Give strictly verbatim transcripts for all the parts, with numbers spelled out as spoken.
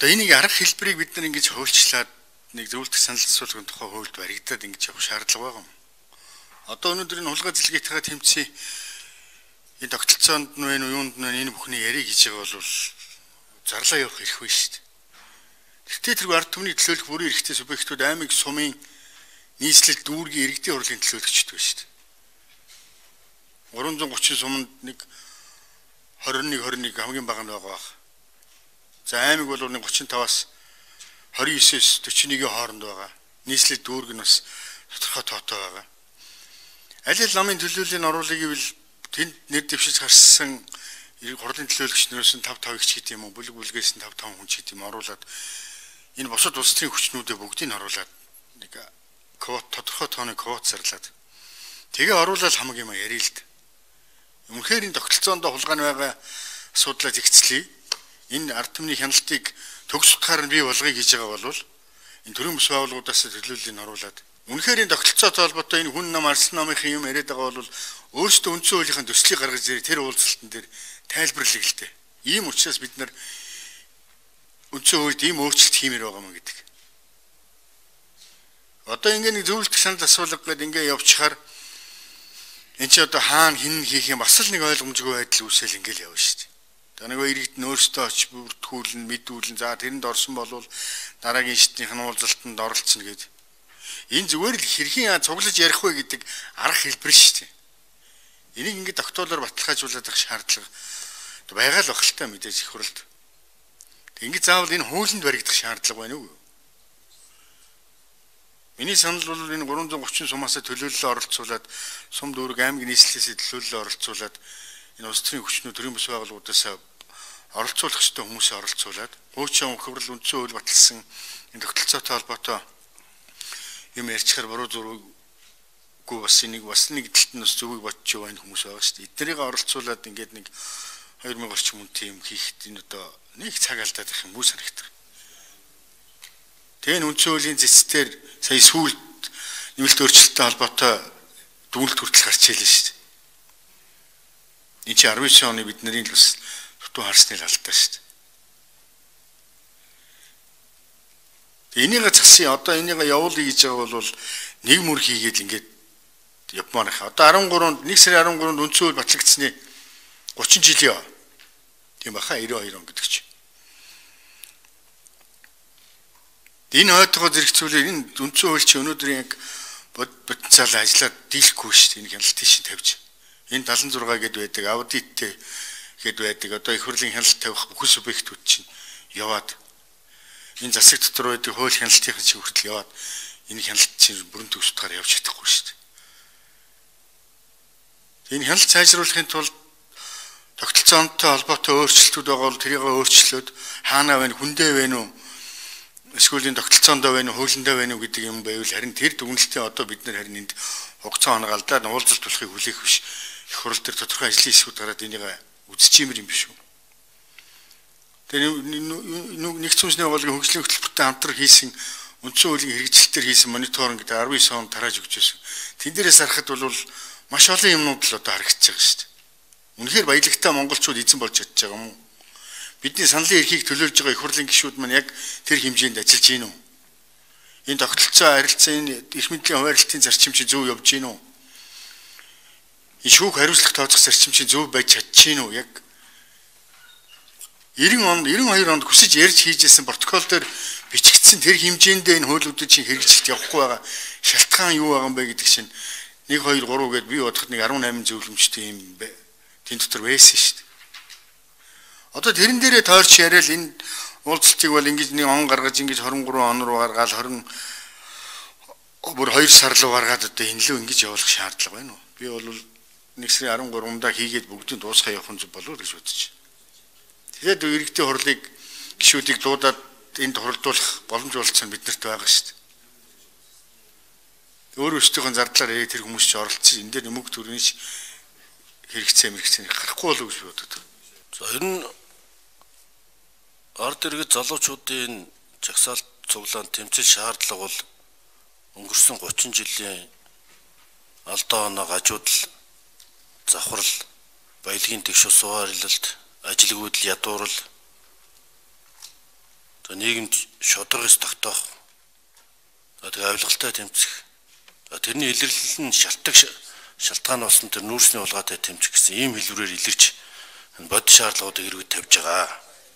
Одоо энийг арга хэлбэрийг бид нар ингэж хуульчлаад нэг зөвлөлт санал асуулгын тухай хуульд баригдаад ингэж явах шаардлага байгаа юм. Одоо өнөөдөр энэ хулгай зэлгийнхээ тэмцээн энэ тогтолцоонд нь вэ юунд нь энэ бүхний яриг хийж байгаа бол зарлаа явах эрх вэ шүү дээ. Тэгтээ тэргүй ард түмний төлөөлөх бүрийн эрхтэй субъектууд аймаг сумын нийслэл дүүргийн иргэдийн хурлын төлөөлөгчд байна шүү дээ. гурван зуун гучин суманд нэг двадцать один двадцать один хамгийн бага нь байгаа. За аймаг бол нэг тридцать пять-аас двадцать девять-с quaranta one-ийн хооронд байгаа. Нийслэл дүүрэг нь бас тодорхой тоотой байгаа. Аль аль намын төлөөллийн оруулыг ивэл тэнд нэр дэвшиж гарсан хурлын төлөөлөгчнөөс нь five five ч гэдэг юм уу, бүлэг бүлгээс нь five five хүн ч гэдэг юм оруулаад энэ босод улс төрийн хүчнүүдээ бүгдийг нь оруулаад нэг квот тодорхой тооны квот зарлаад тэгээ оруулаад хамаг юм ярил л дээ. Үнэхээр энэ тогтолцоонд хулгай байгаа асуудлаа зэгцлэе. Энэ ард түмний хяналтыг төгс утгаар нь бий болгоё гэж байгаа бол энэ төрийн бүс байгууллагуудаас төлөөллийг оруулаад үнэхээр энэ тогтолцоотой холбоотой энэ хүн нам арслан намынхын юм яриад байгаа бол өөрсдөө үндсэн хуулийнхын төслийг гаргаж ирээ тэр уулзалтан дээр тайлбарлая л дээ. Ийм учраас бид нар үндсэн хуульд ийм өөрчлөлт хиймээр байгаа юм гэдэг. Одоо ингэ нэг зөвлөлт санал асуулга гэдэг ингэ явчихаар энэ ч одоо хаана хин хийх юм бас л нэг ойлгомжгүй байдал үүсэл ингээл явна шүү дээ. Тэгээ нэг иргэд нь өөрсдөө оч бүртгүүлэн мэдүүлэн за тэрэнд орсон болвол дараагийн шатныхын уулзалтанд оролцсон гэдэг. Энэ зүгээр л хэрхэн цуглаж ярих вэ гэдэг арга хэлбэр шүү дээ. Энийг ингээд тогтоолоор баталгаажуулах шаардлага байгаа л багталтай мэдээж их хурлд. Ингээд заавал энэ хуулинд баригдах шаардлага байна уу? Миний санал бол энэ three thirty сумаас төлөөлөл оролцуулаад сум дүүрэг аймаг нийслэлээс төлөөлөл оролцуулаад энэ улс төрийн хүчнүүд төрийн бүс байгууллагуудаас оролцуулах ёстой хүмүүсээ оролцуулаад хуучин хөврөл үндсэн хууль баталсан энэ тогтолцоотой холбоотой юм ярьчихаар буруу зурггүй бас энийг бас нэг талд нь бас зөвийг бодож байгаа энэ хүмүүс байгаа шүү дээ. Эднэрийг оролцуулаад ингээд нэг two thousand орчим үнэтэй юм хийхэд энэ одоо нэг цаг алдаад их юм уу санагдав. Тэгээ үндсэн хуулийн зэцтээр сая сүүлд нэмэлт өөрчлөлттэй холбоотой дүгнэлт хүртэл гарч ийлээ шүү дээ. Энэ чи nineteen оны бидний л бас дутуу харсны л алдаа шүү дээ. Энийг зассан одоо энийг явуул хийж байгаа бол нэг мөр хийгээд ингээд явмаар их. Одоо thirty-three-нд one сарын thirty-three-нд үндсэн хууль батлагдсны thirty жилийн тийм баха ninety-two он гэдэг чинь. Энэ ойдгоо зэрэгцүүлээ энэ үндсэн хууль чи өнөөдөр яг потенциал ажиллаад дийлэхгүй шүү дээ. Энэ хяналт тийш тавьж. Энэ seventy-six гэдэг байдаг, аудиттэй гэдэг байдаг. Одоо их хурлын хяналт тавих бүхэн субъектүүд чинь яваад энэ засаг дотор байдаг хууль хяналтын чиг хүртэл яваад энэ хяналт чинь бүрэн төгс утгаар явж чадахгүй шүү дээ. Энэ хяналт сайжруулахын тулд тогтолцоонтой холбоотой өөрчлөлтүүд байгаа бол тэрийг өөрчлөөд хаана байна, хүндээ байна уу? Эсвэл энэ тогтолцоондоо байна уу, хуулиндаа байна уу гэдэг юм байвал харин тэр дүгнэлтээ одоо бид нар харин энд хугацаа хонгаалдаад уулзалт болохыг хүлээх биш. Их хурл дээр тодорхой ажлын хэсгүүд гараад энийг үзчихимэр юм биш үү? Тэр нэгдсэн үндэсний байгууллагын хөгжлийн хөтөлбөртэй хамтран хийсэн үндсэн хуулийн хэрэгжилтээр хийсэн мониторинг гэдэг nineteen онд тарааж өгч байсан. Тэн дээрээс харахад бол маш олон юмнууд л одоо харагдаж байгаа шүү дээ. Үнэхээр баялагтай монголчууд эзэн болж чадж байгаа юм уу? Бидний саналын эрхийг төлөөлж байгаа их хурлын гишүүд маань яг тэр хэмжээнд ажиллаж гин үү? Энэ тогтолцоо харилцааны эрх мэдлийн хуваарлтын зарчим чи зөв явж гин үү? Энэ шүүх хариуцлага тооцох зарчим чи зөв байж чадж гин үү? Яг ninety онд ninety-two онд хүсэж ярьж хийжсэн протокол дээр бичигдсэн тэр хэмжээндээ энэ хуулиудыг чи хэрэгжилт явахгүй байгаа шалтгаан юу байгаа юм бэ гэдэг чинь one two three гэдээ би бодоход нэг eighteen зөвлөмжтэй юм бэ. Тэн дотор байсан шүү дээ. Одоо тэрэн дээрээ тойрч яриад энэ уулзалтыг бол ингэж нэг он гаргаж ингэж twenty-three он руу гаргаад twenty бүр two сар руу гаргаад одоо энэ лөө ингэж явуулах шаардлага байна уу? Би бол one сарын thirty-three-нд хийгээд бүгдийг дуусгах явах зүг болов уу гэж бодож байна. Тэгээд иргэдийн хурлыг гишүүдийг дуудаад энд хурлдуулах боломж олцсон биднэрт байгаа шүү дээ. Өөр өөрсдийнхөө зардлаар тэр хүмүүс ч оролцсон. Энд дээр нэмэг төрний хэрэгцээ мэрэгцээ гарахгүй болов гэж бодод. За ер нь ард иргэд залуучуудын жагсаалт цуглаанд тэмцэл шаардлага бол өнгөрсөн thirty жилийн алдаа оноо гажуудал завхрал баялагын тэгш ус хуваарлалт ажилгүйдэл ядуурл нийгэмд шударгаас тогтоох тэгээ авилгалтай тэмцэх тэрний илэрлэл нь шалтгаан шалтгаан болсон тэр нүүрсний улгаатай тэмцэх гэсэн ийм хэлбэрээр илэрч бод шаардлагуудыг эргэж тавьж байгаа.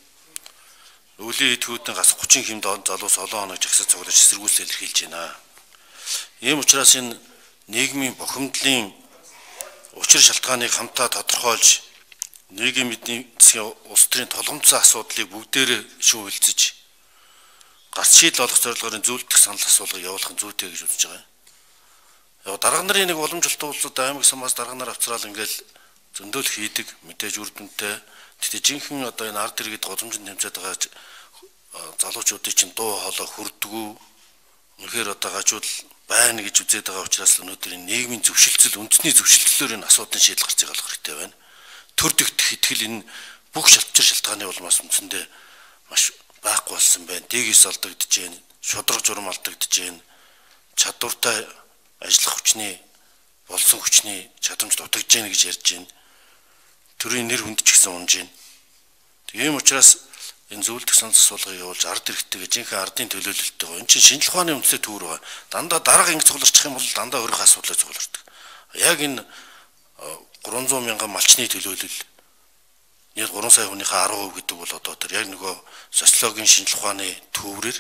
Өвлийн эдгүүдийн гас гучин хэмд залуус олон хоног жагсаж цуглаж эсэргүүцэл илэрхийлж байна. Ийм учраас энэ нийгмийн бухимдлын учир шалтгааныг хамтаа тодорхойлж нийгмийн эдийн засгийн улс төрийн толгомцсон асуудлыг бүгдээрээ шүүхэлцэж гарц шийдэл олох зорилгоор зөвлөлтөх санал асуулгыг явуулах нь зүйтэй гэж үзэж байгаа. Яг дарга нарын нэг уламжлалтай улсууд аймаг самаас дарга нар авцраал ингээл зөндөөл хийдэг мэдээж үр дүнтэй. Тэгтээ жинхэнэ одоо энэ ард иргэд голомжинд тэмцээд байгаа залуучуудын чинь дуу хоолой хүрдэггүй. Үнэхээр одоо гажууд байна гэж үзээд байгаа учраас өнөөдөр энэ нийгмийн зөвшөлтсөл үндэсний зөвшөлтлөөр энэ асуудлын шийдэл гарч байгаа хэрэгтэй байна. Төр дэгдэх итгэл энэ бүх шалтгаан шалтгааны улмаас үндсэндээ маш байхгүй болсон байна. Дэгээс алдагдж байна. Шудраг журам алдагдж байна. Чадвартай ажиллах хүчний болсон хүчний чадамж дутагдж байна гэж ярьж байна. Төрийн нэр хүнд ч гэсэн унж байна. Тийм учраас энэ зөвлөлтөх санал асуулгыг явуулж ард иргэдтэйгээ жинхэнэ ардын төлөөлөлттэй байгаа. Энэ чинь шинжлэх ухааны үндэсний төвөр байгаа. Дандаа дарга ингэ цугларчих юм бол дандаа өөрийнхөө асуудлыг цуглардаг. Яг энэ гурван зуун мянган малчны төлөөлөл яг гурван сая хүнийхээ арван хувь гэдэг бол одоо тэр яг нөгөө социологийн шинжлэх ухааны төврээр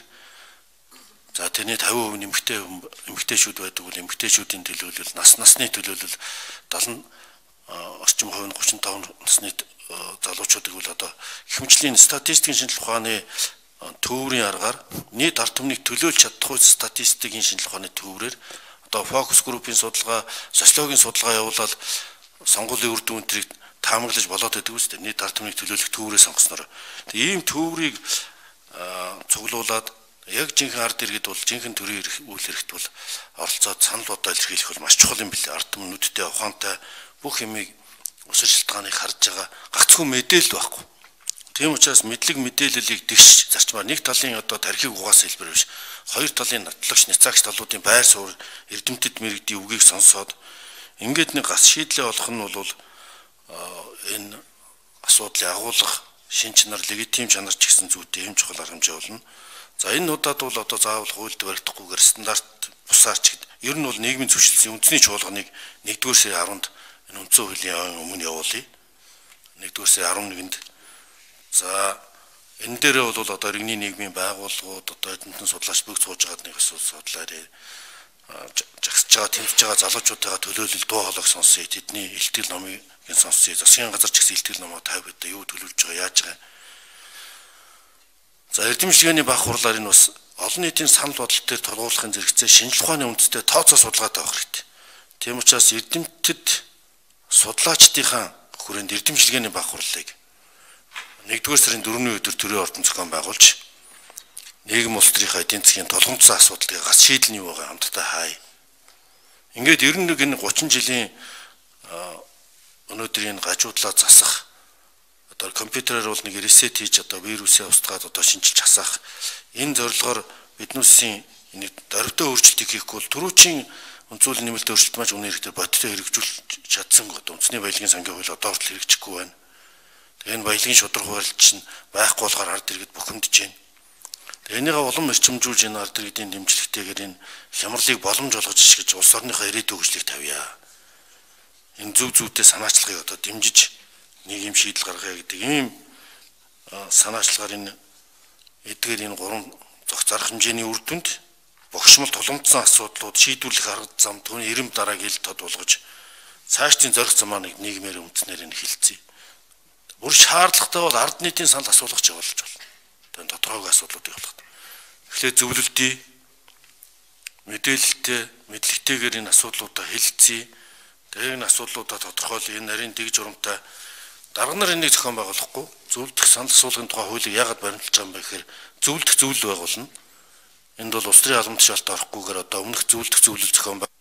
за тэрний тавин хувь нэмэгтэй эмэгтэйчүүд байдаг бол эмэгтэйчүүдийн төлөөлөл, нас насны төлөөлөл дадлан орчим хувь нь гучин таван насны залуучуудыг бол одоо хэмжлийн статистикийн шинжлэх ухааны төврийн аргаар нийт ард түмнийг төлөөлж чадах үе статистикийн шинжлэх ухааны төврээр одоо фокус группийн судалгаа, социологийн судалгаа явуулаад сонгуулийн үр дүнтрийг таамаглаж болоод байдаг үстэй. Нийт ард түмнийг төлөөлөх төврээ сонгосноор. Ийм төврийг цуглуулад яг жинхэнэ ард иргэд бол жинхэнэ төрийн үйл хэрэгт бол оролцоод санал бодоо илэрхийлэх бол маш чухал юм билээ. Ард түмэн нүдтэй ухаантай бүх юмыг усар шалтгааныг харж байгаа гагцхүү мэдээлэл байхгүй. Тийм учраас мэдлэг мэдээллийг дэгш зарчмаар нэг талын одоо тархийг угаас хэлбэр биш. Хоёр талын нотлогч няцаагч талуудын байр суурь эрдэмтэд мэрэгдийн үгийг сонсоод ингээд нэг гас шийдлээ олох нь бол энэ асуудлыг агуулгах шин чанар легитим чанар ч гэсэн зүйтэй юм чухал арга хэмжээ болно. За энэ удаад бол одоо заавал хуульд баригдахгүйгээр стандарт бусаарч гэд. Ер нь бол нийгмийн зөвшөлтсөн үндэсний чуулганыг нэгдүгээр сарын аравнд энэ үндсэн хуулийн өмнө явуулъя. нэгдүгээр сарын арван нэгэнд. За энэ дээрээ бол одоо иргэний нийгмийн байгууллагууд одоо эднэтэн судлаач бүгд сууж байгаад нэг асуудал судлаарэ. Жагсаж байгаа тэмцэж байгаа залуучуудаа төлөөлөл дуу хоолойг сонсъё. Тэдний илтгэл номыг сонсъё. Засгийн газар ч гэсэн илтгэл номоо тавь гэдэг юу төлөвлөж байгаа яаж байгаа. За эрдэмчлэгээний баг хурлаар энэ бас олон нийтийн санал бодол төр толгуурлахын зэрэгцээ шинжлэх ухааны үндэстэй тооцоо судалгаатай байх хэрэгтэй. Тийм учраас эрдэмтэд судлаачдынхаа хүрээнд эрдэмчлэгээний баг хурлыг нэгдүгээр сарын дөрөвний өдөр төрийн ордон зохион байгуулж нийгэм улс төрийнхаа эдийн засгийн толгомцсон асуудлыг гас шийдэл нь юу байгаа хамтдаа хай. Ингээд ер нь нэг энэ гучин жилийн өнөөдрийн гажуудлаа засах одоо компьютерээр бол нэг ресет хийж одоо вирусээ устгаад одоо шинжилж хасах энэ зорилгоор биднүүсийн нэг дөрвтэй өөрчлөлтийг хийхгүй бол түрүүчийн үнцүүлийн нэмэлт өөрчлөлт маш үнэ хэрэгтэй бодтой хэрэгжүүлж чадсан гот үндэсний баялагын сангийн хууль одоо хүртэл хэрэгжихгүй байна. Тэгээ энэ баялагын шудраг хууль чинь байхгүй болохоор ард иргэд бухимдж байна. Тэгээ энийгээ улам эрчимжүүлж энэ ард иргэдийн дэмжлэгтэйгээр энэ хямралыг боломж олгож ишгэж улс орныхоо ирээдүйн хөгжлийг тавья. Энэ зөв зүйтэй санаачлагыг одоо дэмжиж нэг юм шийдэл гаргая гэдэг ийм санаачлагаар энэ эдгээр энэ гурван зох зарах хэмжээний үр дүнд богшмол тулгымдсан асуудлууд шийдвэрлэх арга зам түүний эрэм дарааг ил тод болгож цаашдын зорих замаа нэг нийгмээр үндэснээр нь хилцье. Бүр шаардлагатай бол ард нийтийн санал асуулгах ч явуулж болно. Тэгээд тодорхойг асуудлуудыг болгох. Тэгэхээр зөвлөлтий мэдээлэлтэй мэдлэгтэйгээр энэ асуудлуудаа хэлэлцье. Тэгээд энэ асуудлуудаа тодорхойлоо энэ нарийн дэг журамтай дарга нар энийг зохион байгуулахгүй зөвлөлтөх санал асуулгын тухай хуулийг яагаад баримталж байгаа юм бэ гэхээр зөвлөлтөх зөвлөл байгуулна. Энд бол улс төрийн албан тушаалд орохгүйгээр одоо өмнөх зөвлөлтөх зөвлөл зохион